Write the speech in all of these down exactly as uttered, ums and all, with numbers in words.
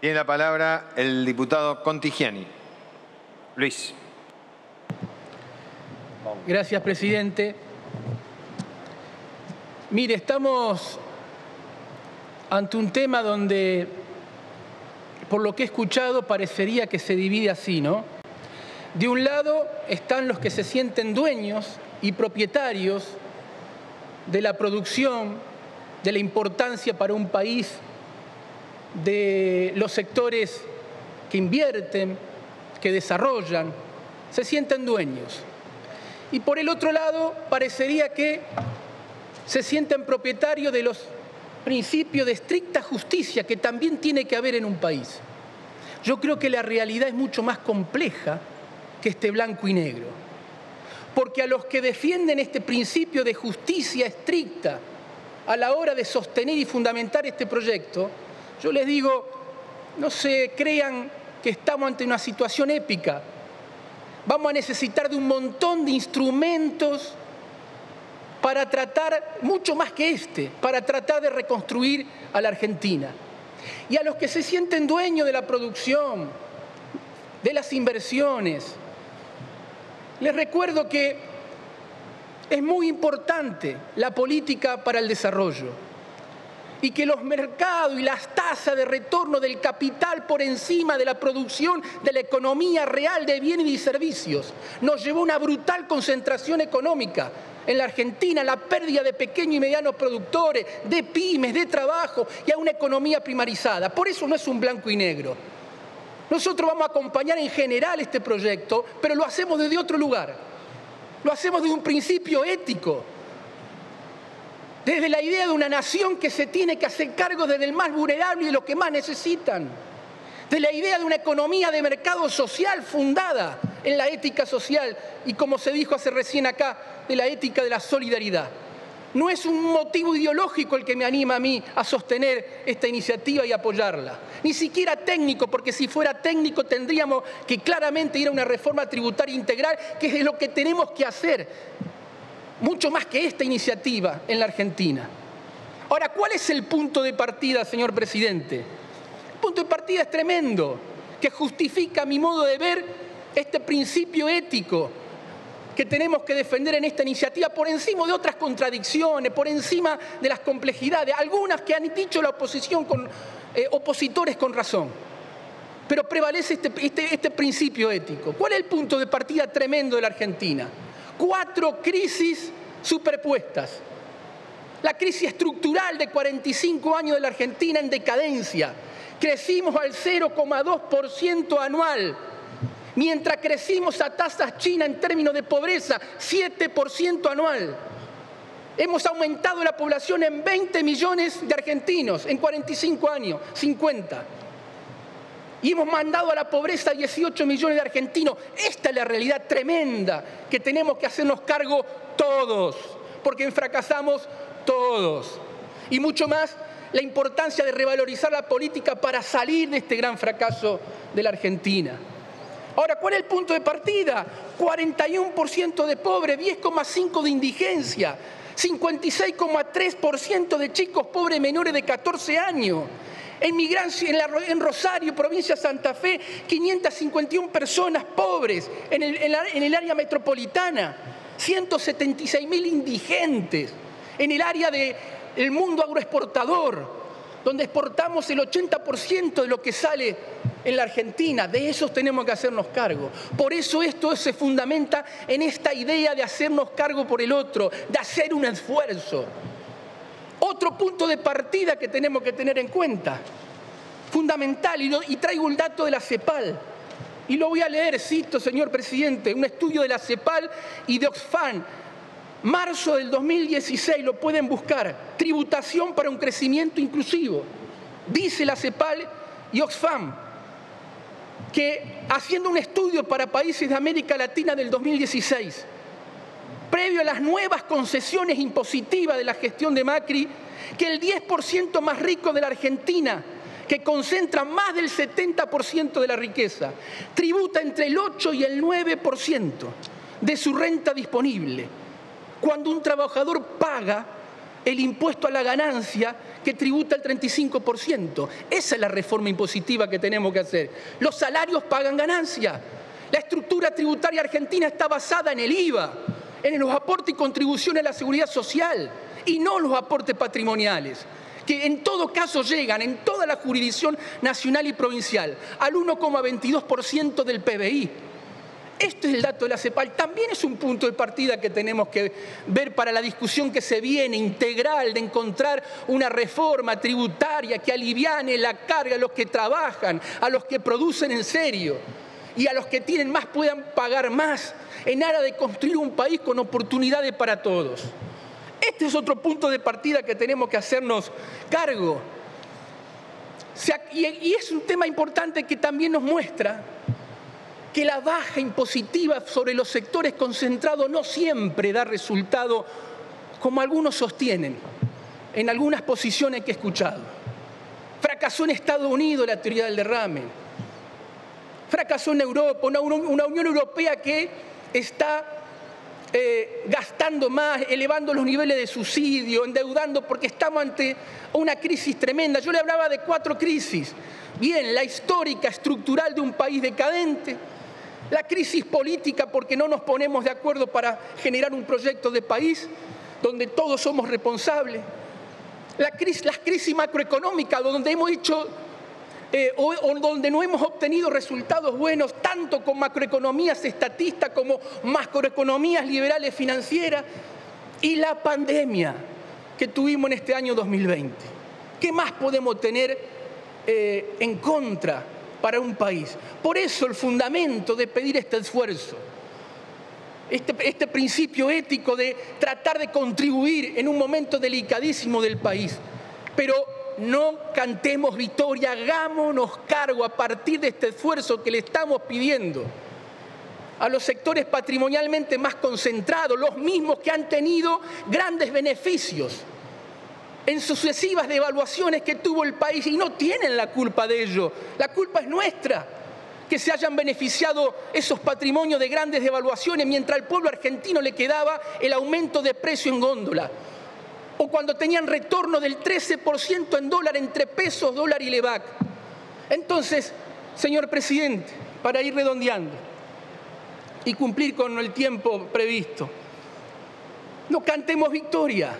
Tiene la palabra el diputado Contigiani. Luis. Gracias, presidente. Mire, estamos ante un tema donde, por lo que he escuchado, parecería que se divide así, ¿no? De un lado están los que se sienten dueños y propietarios de la producción, de la importancia para un país, de los sectores que invierten, que desarrollan, se sienten dueños. Y por el otro lado, parecería que se sienten propietarios de los principios de estricta justicia que también tiene que haber en un país. Yo creo que la realidad es mucho más compleja que este blanco y negro. Porque a los que defienden este principio de justicia estricta a la hora de sostener y fundamentar este proyecto, yo les digo, no se crean que estamos ante una situación épica. Vamos a necesitar de un montón de instrumentos para tratar, mucho más que este, para tratar de reconstruir a la Argentina. Y a los que se sienten dueños de la producción, de las inversiones, les recuerdo que es muy importante la política para el desarrollo y que los mercados y las tasas de retorno del capital por encima de la producción de la economía real de bienes y servicios nos llevó a una brutal concentración económica en la Argentina, la pérdida de pequeños y medianos productores, de pymes, de trabajo y a una economía primarizada. Por eso no es un blanco y negro. Nosotros vamos a acompañar en general este proyecto, pero lo hacemos desde otro lugar. Lo hacemos desde un principio ético, desde la idea de una nación que se tiene que hacer cargo desde el más vulnerable y de los que más necesitan, de la idea de una economía de mercado social fundada en la ética social y, como se dijo hace recién acá, de la ética de la solidaridad. No es un motivo ideológico el que me anima a mí a sostener esta iniciativa y apoyarla. Ni siquiera técnico, porque si fuera técnico tendríamos que claramente ir a una reforma tributaria integral, que es lo que tenemos que hacer, mucho más que esta iniciativa en la Argentina. Ahora, ¿cuál es el punto de partida, señor presidente? El punto de partida es tremendo, que justifica, a mi modo de ver, este principio ético que tenemos que defender en esta iniciativa por encima de otras contradicciones, por encima de las complejidades, algunas que han dicho la oposición con eh, opositores con razón. Pero prevalece este, este, este principio ético. ¿Cuál es el punto de partida tremendo de la Argentina? Cuatro crisis superpuestas. La crisis estructural de cuarenta y cinco años de la Argentina en decadencia. Crecimos al cero coma dos por ciento anual. Mientras crecimos a tasas chinas en términos de pobreza, siete por ciento anual. Hemos aumentado la población en veinte millones de argentinos en cuarenta y cinco años, cincuenta. Y hemos mandado a la pobreza a dieciocho millones de argentinos. Esta es la realidad tremenda que tenemos que hacernos cargo todos, porque fracasamos todos. Y mucho más, la importancia de revalorizar la política para salir de este gran fracaso de la Argentina. Ahora, ¿cuál es el punto de partida? cuarenta y uno por ciento de pobres, diez coma cinco por ciento de indigencia, cincuenta y seis coma tres por ciento de chicos pobres menores de catorce años. En, migrancia, en, la, en Rosario, provincia de Santa Fe, quinientas cincuenta y una personas pobres en el, en la, en el área metropolitana, ciento setenta y seis mil indigentes en el área del mundo agroexportador, donde exportamos el ochenta por ciento de lo que sale en la Argentina. De esos tenemos que hacernos cargo. Por eso esto se fundamenta en esta idea de hacernos cargo por el otro, de hacer un esfuerzo. Otro punto de partida que tenemos que tener en cuenta, fundamental, y, lo, y traigo un dato de la CEPAL, y lo voy a leer, cito, señor presidente, un estudio de la CEPAL y de Oxfam, marzo del dos mil dieciséis, lo pueden buscar, tributación para un crecimiento inclusivo. Dice la CEPAL y Oxfam que, haciendo un estudio para países de América Latina del dos mil dieciséis, previo a las nuevas concesiones impositivas de la gestión de Macri, que el diez por ciento más rico de la Argentina, que concentra más del setenta por ciento de la riqueza, tributa entre el ocho y el nueve por ciento de su renta disponible, cuando un trabajador paga el impuesto a la ganancia que tributa el treinta y cinco por ciento. Esa es la reforma impositiva que tenemos que hacer. Los salarios pagan ganancia. La estructura tributaria argentina está basada en el I V A, en los aportes y contribuciones a la seguridad social y no los aportes patrimoniales, que en todo caso llegan en toda la jurisdicción nacional y provincial al uno coma veintidós por ciento del P B I. Este es el dato de la CEPAL. También es un punto de partida que tenemos que ver para la discusión que se viene, integral, de encontrar una reforma tributaria que aliviane la carga a los que trabajan, a los que producen en serio, y a los que tienen más puedan pagar más, en aras de construir un país con oportunidades para todos. Este es otro punto de partida que tenemos que hacernos cargo. Y es un tema importante que también nos muestra que la baja impositiva sobre los sectores concentrados no siempre da resultado, como algunos sostienen en algunas posiciones que he escuchado. Fracasó en Estados Unidos la teoría del derrame. Fracasó en Europa, una, una Unión Europea que está eh, gastando más, elevando los niveles de subsidio, endeudando, porque estamos ante una crisis tremenda. Yo le hablaba de cuatro crisis. Bien, la histórica, estructural de un país decadente, la crisis política porque no nos ponemos de acuerdo para generar un proyecto de país donde todos somos responsables, la crisis, las crisis macroeconómicas donde hemos hecho eh, o, o donde no hemos obtenido resultados buenos tanto con macroeconomías estatistas como macroeconomías liberales financieras, y la pandemia que tuvimos en este año dos mil veinte. ¿Qué más podemos tener eh, en contra para un país? Por eso el fundamento de pedir este esfuerzo, este, este principio ético de tratar de contribuir en un momento delicadísimo del país. Pero no cantemos victoria, hagámonos cargo a partir de este esfuerzo que le estamos pidiendo a los sectores patrimonialmente más concentrados, los mismos que han tenido grandes beneficios en sucesivas devaluaciones que tuvo el país y no tienen la culpa de ello. La culpa es nuestra, que se hayan beneficiado esos patrimonios de grandes devaluaciones mientras al pueblo argentino le quedaba el aumento de precio en góndola. O cuando tenían retorno del trece por ciento en dólar entre pesos, dólar y Levac. Entonces, señor presidente, para ir redondeando y cumplir con el tiempo previsto, no cantemos victoria.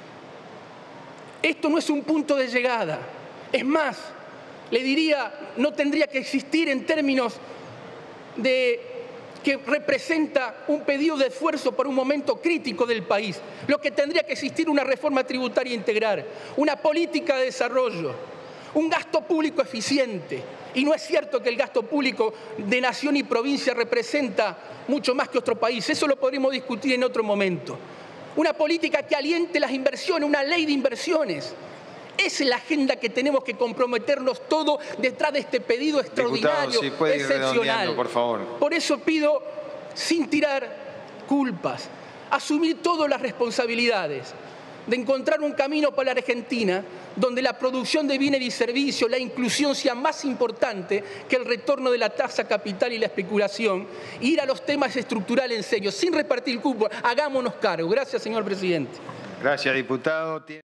Esto no es un punto de llegada. Es más, le diría, no tendría que existir en términos de que representa un pedido de esfuerzo para un momento crítico del país. Lo que tendría que existir una reforma tributaria integral, una política de desarrollo, un gasto público eficiente. Y no es cierto que el gasto público de nación y provincia representa mucho más que otro país. Eso lo podríamos discutir en otro momento. Una política que aliente las inversiones, una ley de inversiones. Esa es la agenda que tenemos que comprometernos todos detrás de este pedido extraordinario, Diputado, si puede ir excepcional. redondeando, por favor. Por eso pido, sin tirar culpas, asumir todas las responsabilidades de encontrar un camino para la Argentina donde la producción de bienes y servicios, la inclusión sea más importante que el retorno de la tasa capital y la especulación, e ir a los temas estructurales en serio, sin repartir cupo. Hagámonos cargo. Gracias, señor presidente. Gracias, diputado.